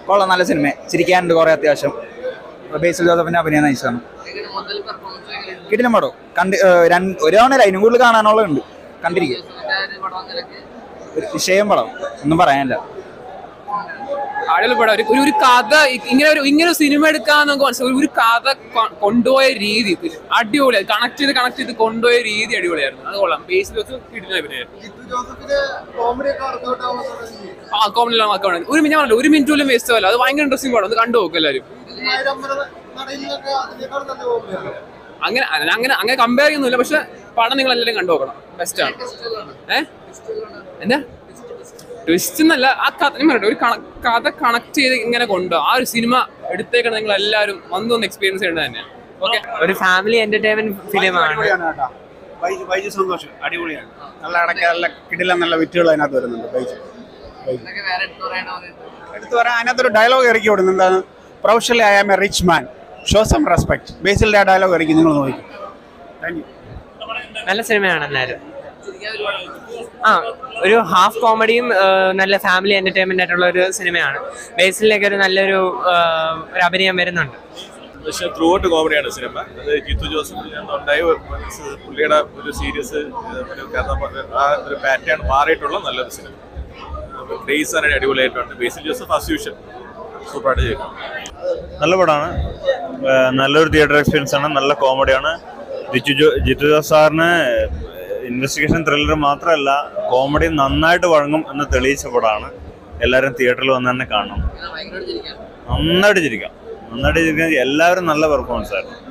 കൊള്ളാം, നല്ല സിനിമ. ചിരിക്കാനുണ്ട് കുറേ അത്യാവശ്യം. ബേസിൽ ജോസഫിന്റെ അഭിനയം നയിച്ചാണ്. കിടിലം പടം. ഒരു തവണ അതിനും കൂടുതൽ കാണാനുള്ളതുണ്ട്. കണ്ടിരിക്കുക. വിഷയം പടം ഒന്നും പറയാനില്ല. അടിപൊളി പടം. ഒരു കഥ ഇങ്ങനെ സിനിമ എടുക്കാന്നൊക്കെ മനസ്സിലായി. ഒരു കഥ കൊണ്ടുപോയ രീതി അടിപൊളിയായി. കണക്ട് ചെയ്ത് കൊണ്ടുപോയ രീതി അടിപൊളിയായിരുന്നു. അത് കൊള്ളാം. ബേസിൽ ജോസഫ് കിടിലം അഭിനയായിരുന്നു. ഒരു മിനിറ്റ് പോലും വേസ്റ്റ് ആവില്ല. അത് ഭയങ്കര ഇൻട്രസ്റ്റിംഗ് പടം. അത് കണ്ടു നോക്കും എല്ലാവരും. അങ്ങനെ കമ്പയർ ചെയ്യുന്നില്ല. പക്ഷെ പടം നിങ്ങൾ എല്ലാവരും കണ്ടു നോക്കണം. ബെസ്റ്റാണ്. എന്താ ട്വിസ്റ്റ് എന്നല്ല, ആ കഥ ഒരു കഥ കണക്ട് ചെയ്ത് ഇങ്ങനെ കൊണ്ടുപോകും. ആ ഒരു സിനിമ എടുത്തേക്കാണ് നിങ്ങൾ എല്ലാവരും വന്നൊന്ന് എക്സ്പീരിയൻസ് ചെയ്യേണ്ടത് തന്നെയാണ്. ഓക്കെ, ഒരു ഫാമിലി എന്റർടൈൻമെന്റ് ഫിലിമാണ്. സന്തോഷം. അടിപൊളിയാണ്. നല്ല അടക്ക നല്ല കിടിലം നല്ല വിറ്റുകൾ അതിനകത്ത് വരുന്നുണ്ട്. എടുത്തു പറയാൻ അതിനകത്തൊരു ഡയലോഗ് ഇറക്കി വിടുന്നു. എന്താണ്? Professionally I am a rich man, show some respect. ബേസിലെ ആ ഡയലോഗ് ഇറക്കി നിങ്ങൾ നോക്കി. Thank you. നല്ല സിനിമയാണ് എന്നാലും. ഒരു ഹാഫ് കോമഡിയും നല്ല ഫാമിലി എന്റർടൈൻമെന്റ് ആയിട്ടുള്ള ഒരു സിനിമയാണ്. ബേസിലേക്ക് ഒരു നല്ലൊരു അഭിനയം വരുന്നുണ്ട്. പക്ഷേ ത്രൂ ഔട്ട് കോമഡിയാണ് സിനിമ. അത് ജിത്തു ജോസഫിൽ നിന്നുണ്ടായ പുള്ളിയുടെ ഒരു സീരിയസ് ആ ഒരു പാറ്റേൺ മാറിയിട്ടുള്ള നല്ലൊരു സിനിമ. ഡേയ്സ് ആണ് അടിപൊളിയായിട്ടുണ്ട്. ബേസിൽ ജോസഫ് ആസ് യൂഷ്വൽ സൂപ്പറായിട്ട് ചെയ്തു. നല്ല പടമാണ്. നല്ലൊരു തിയേറ്റർ എക്സ്പീരിയൻസ് ആണ്. നല്ല കോമഡിയാണ്. ജിത്തു ജോസ് സാറിന് ഇൻവെസ്റ്റിഗേഷൻ ത്രില്ലർ മാത്രമല്ല കോമഡി നന്നായിട്ട് വഴങ്ങും എന്ന് തെളിയിച്ച പടമാണ്. എല്ലാവരും തിയേറ്ററിൽ വന്ന് തന്നെ കാണണം. നന്നായിട്ട് ചിരിക്കാം. എല്ലാവരും നല്ല പെർഫോമൻസ് ആയിരുന്നു.